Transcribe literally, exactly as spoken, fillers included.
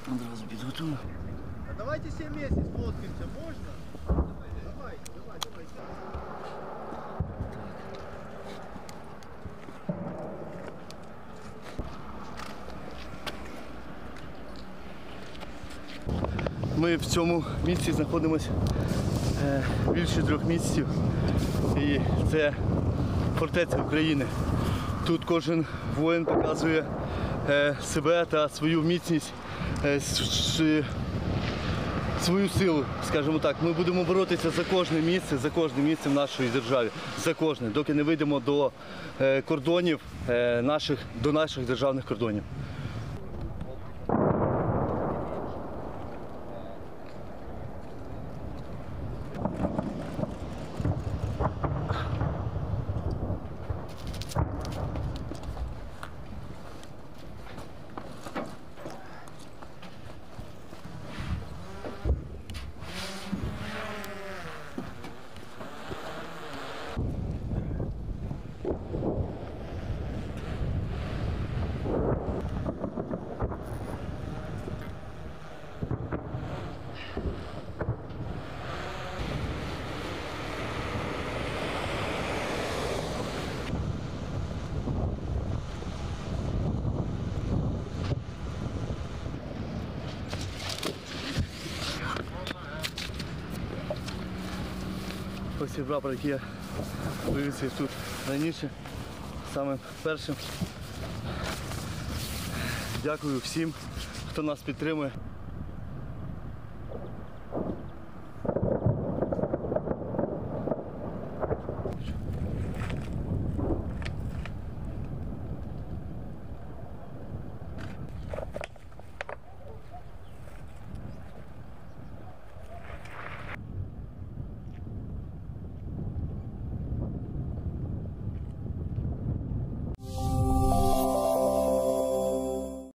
Одразу підготую. А давайте все вместе сфоткаемся, можно? Давай, давай, давай, давай. Ми в цьому місці знаходимося е, більше трьох місяців. І це фортеця України. Тут кожен воїн показує е, себе та свою міцність, е, свою силу, скажімо так. Ми будемо боротися за кожне місце, за кожне місце в нашій державі, за кожне, доки не вийдемо до е, кордонів е, наших, до наших державних кордонів. Ось цей прапор, який я вивісив тут раніше, самим першим. Дякую всім, хто нас підтримує.